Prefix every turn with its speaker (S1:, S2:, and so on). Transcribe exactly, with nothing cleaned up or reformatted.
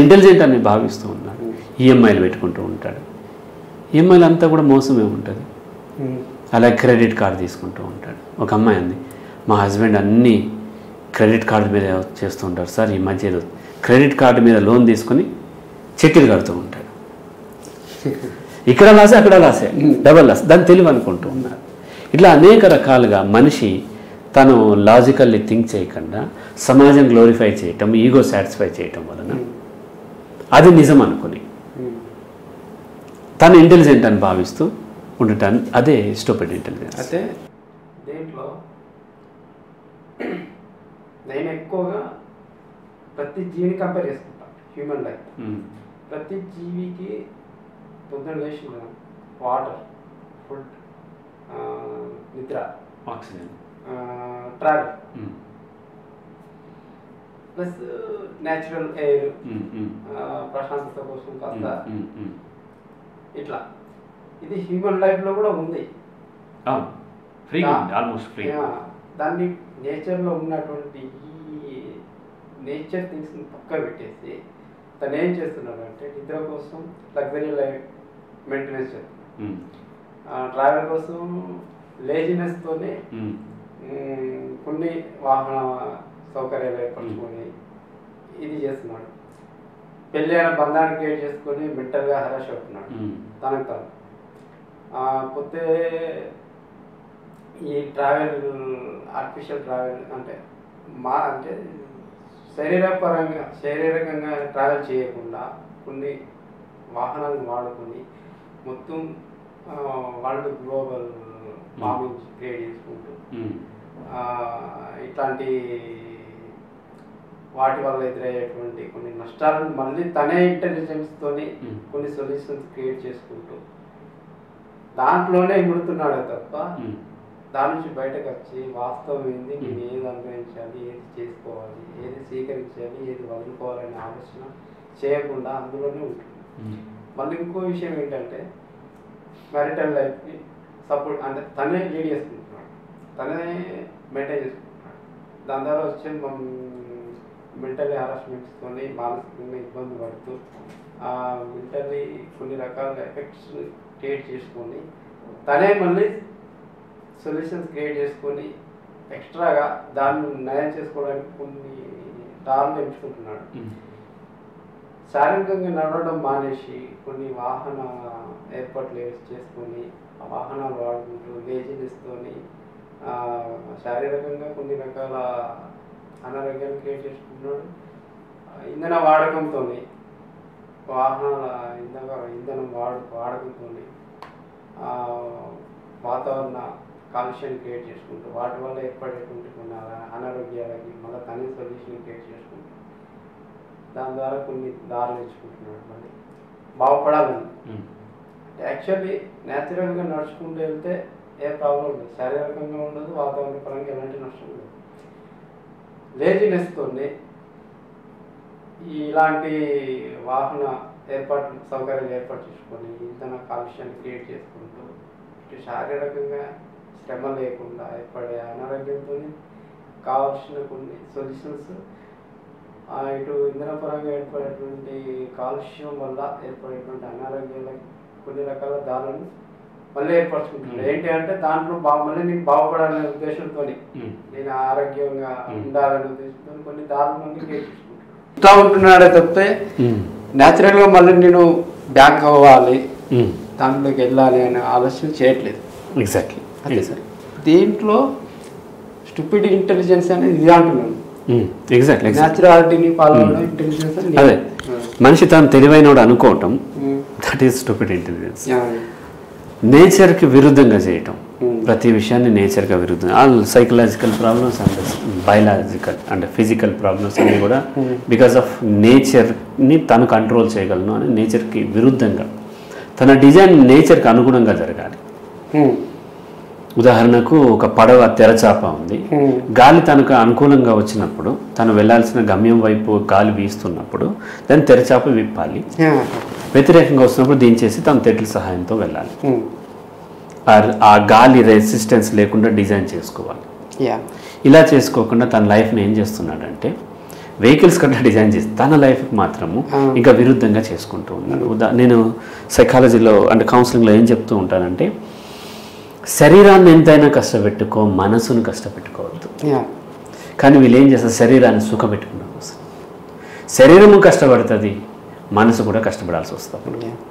S1: Intelligent అని భావిస్తూ ఉన్నాడు. ఈఎంఐలు పెట్టుకుంటూ ఉంటాడు. ఈఎంఐలు అంతా కూడా మోసమే ఉంటుంది. అలాగే క్రెడిట్ కార్డు తీసుకుంటూ ఉంటాడు. ఒక అమ్మాయి అంది, మా హస్బెండ్ అన్నీ క్రెడిట్ కార్డు మీద చేస్తూ ఉంటారు సార్, ఈ మధ్య ఏదో క్రెడిట్ కార్డు మీద లోన్ తీసుకొని చెక్కులు కడుతూ ఉంటాడు. ఇక్కడ లాసే అక్కడ లాసే, డబల్ లాస్, దాన్ని తెలివి అనుకుంటూ ఉన్నారు. ఇట్లా అనేక రకాలుగా మనిషి తను లాజికల్లీ థింక్ చేయకుండా సమాజం గ్లోరిఫై చేయటం, ఈగో సాటిస్ఫై చేయటం వలన అది నిజం అనుకుని తను ఇంటెలిజెంట్ అని భావిస్తూ ఉండటాన్ని అదే స్టూపిడ్ ఇంటెలిజెన్స్.
S2: అయితే దీంట్లో నేను ఎక్కువగా ప్రతి జీవిని కంపేర్ చేసుకుంటాను. హ్యూమన్ లైఫ్ ప్రతి జీవికి పొద్దున లేచి వాటర్, ఫుడ్, నిద్ర,
S1: oxygen,
S2: travel plus natural air, ప్రశాంతత కోసం కాస్త ఇట్లా ఇది హ్యూమన్ లైఫ్లో కూడా ఉంది. దాన్ని నేచర్లో ఉన్నటువంటి ఈ నేచర్ థింగ్స్ని పక్క పెట్టేసి తను ఏం చేస్తున్నాడు అంటే నిద్ర కోసం లగ్జరీ లైఫ్ మెయింటెనెన్స్ చేస్తున్నాడు, ట్రావెల్ కోసం లేజినెస్తోనే కొన్ని వాహన సౌకర్యాలు ఏర్పరచుకొని ఇది చేస్తున్నాడు. పెళ్ళి అయిన బంధాన్ని క్రియేట్ చేసుకొని మెంటల్గా హరాష్ అవుతున్నాడు తనకు తను. పోతే ఈ ట్రావెల్ ఆర్టిఫిషియల్ ట్రావెల్ అంటే మా అంటే శరీరపరంగా శారీరకంగా ట్రావెల్ చేయకుండా కొన్ని వాహనాలను వాడుకొని మొత్తం వరల్డ్ గ్లోబల్ వార్మింగ్ క్రియేట్ చేసుకుంటూ ఇట్లాంటి వాటి వల్ల ఎదురయ్యేటువంటి కొన్ని నష్టాలను మళ్ళీ తనే ఇంటెలిజెన్స్తోని కొన్ని సొల్యూషన్స్ క్రియేట్ చేసుకుంటూ దాంట్లోనే ఇముడుతున్నాడే తప్ప దాని నుంచి బయటకు వచ్చి వాస్తవం ఏంది, నేను ఏది అనుభవించాలి, ఏది చేసుకోవాలి, ఏది స్వీకరించాలి, ఏది వదులుకోవాలనే ఆలోచన చేయకుండా అందులోనే ఉంటుంది. మళ్ళీ ఇంకో విషయం ఏంటంటే మ్యారిటల్ లైఫ్ని సపోర్ట్ అంటే తనే లీడ్ చేసుకుంటున్నాడు, తనే మెయింటైన్ చేసుకుంటున్నాడు. దాని ద్వారా వచ్చే మనం మెంటల్ హారాస్మెంట్స్తో మానసికంగా ఇబ్బంది పడుతూ మెంటల్లీ కొన్ని రకాల ఎఫెక్ట్స్ క్రియేట్ చేసుకొని తనే మళ్ళీ సొల్యూషన్స్ క్రియేట్ చేసుకొని ఎక్స్ట్రాగా దాన్ని నయం చేసుకోవడానికి కొన్ని దారులు ఎంచుకుంటున్నాడు. శారీరకంగా నడవడం మానేసి కొన్ని వాహన ఏర్పాట్లు చేసుకొని ఆ వాహనాలు వాడుకుంటూ లేజినెస్తోని శారీరకంగా కొన్ని రకాల అనారోగ్యాలు క్రియేట్ చేసుకుంటున్నాడు. ఇంధన వాడకంతో వాహనాల ఇంధన ఇంధనం వాడు వాడకంతో వాతావరణ కాలుష్యాన్ని క్రియేట్ చేసుకుంటూ వాటి వల్ల ఏర్పడేటువంటి కొన్ని అనారోగ్యాలకి మళ్ళీ తనే సొల్యూషన్ క్రియేట్ చేసుకుంటూ దాని ద్వారా కొన్ని దారులు ఎంచుకుంటున్నాడు మళ్ళీ బాగుపడాలని. యాక్చువల్లీ న్యాచురల్గా నడుచుకుంటూ వెళ్తే ఏ ప్రాబ్లం ఉండదు, శారీరకంగా ఉండదు, వాతావరణ పరంగా ఎలాంటి నష్టం ఉండదు. లేజినెస్తో ఇలాంటి వాహన ఏర్పాటు సౌకర్యాలు ఏర్పాటు చేసుకొని ఇంధన కాలుష్యాన్ని క్రియేట్ చేసుకుంటూ ఇటు శారీరకంగా శ్రమ లేకుండా ఏర్పడే అనారోగ్యంతో కావాల్సిన కొన్ని సొల్యూషన్స్ ఇటు ఇంధన పరంగా ఏర్పడేటువంటి కాలుష్యం వల్ల ఏర్పడేటువంటి అనారోగ్యాలకి కొన్ని రకాల దారులను మళ్ళీ ఏర్పరచుకుంటున్నాడు. ఏంటి అంటే దాంట్లో బా మళ్ళీ నీకు బాగుపడాలనే ఉద్దేశంతో నేను ఆరోగ్యంగా ఉండాలనే ఉద్దేశంతో కొన్ని దారులు మళ్ళీ క్రియేట్ చేసుకుంటున్నాను. ఇట్లా ఉంటున్నాడే తప్పితే న్యాచురల్గా మళ్ళీ నేను బ్యాక్ అవ్వాలి, దాంట్లోకి వెళ్ళాలి అనే ఆలోచన చేయట్లేదు.
S1: ఎగ్జాక్ట్లీ
S2: అదే సార్ దీంట్లో స్టూపిడ్ ఇంటెలిజెన్స్ అనేది ఇది అంటున్నాను.
S1: ఎగ్జాక్ట్లీ
S2: న్యాచురాలిటీని ఫాలో అవడం ఇంటెలిజెన్స్ అని
S1: అదే మనిషి తాను తెలివైనడు అనుకోవటం దట్ ఈస్ స్టూపిడ్ ఇంటెలిజెన్స్. నేచర్కి విరుద్ధంగా చేయటం ప్రతి విషయాన్ని నేచర్గా విరుద్ధం. All psychological problems and biological and physical problems అన్నీ కూడా బికాస్ ఆఫ్ నేచర్ని తను కంట్రోల్ చేయగలను అని నేచర్కి విరుద్ధంగా తన డిజైన్ నేచర్కి అనుగుణంగా జరగాలి. ఉదాహరణకు ఒక పడవ తెరచాప ఉంది, గాలి తనకు అనుకూలంగా వచ్చినప్పుడు తను వెళ్లాల్సిన గమ్యం వైపు గాలి వీస్తున్నప్పుడు దాన్ని తెరచాప విప్పాలి, వ్యతిరేకంగా వస్తున్నప్పుడు దించేసి తన తెట్ల సహాయంతో వెళ్ళాలి. ఆ గాలి రెసిస్టెన్స్ లేకుండా డిజైన్ చేసుకోవాలి. ఇలా చేసుకోకుండా తన లైఫ్ని ఏం చేస్తున్నాడంటే వెహికల్స్ కట్లా డిజైన్ చేసి తన లైఫ్కి మాత్రము ఇంకా విరుద్ధంగా చేసుకుంటూ ఉన్నాడు. ఉదా నేను సైకాలజీలో అంటే కౌన్సిలింగ్లో ఏం చెప్తూ ఉంటానంటే, శరీరాన్ని ఎంతైనా కష్టపెట్టుకో, మనసును కష్టపెట్టుకోవద్దు. కానీ వీళ్ళు ఏం చేస్తారు, శరీరాన్ని సుఖపెట్టుకున్నారు. శరీరము కష్టపడుతుంది, మనసు కూడా కష్టపడాల్సి వస్తుంది.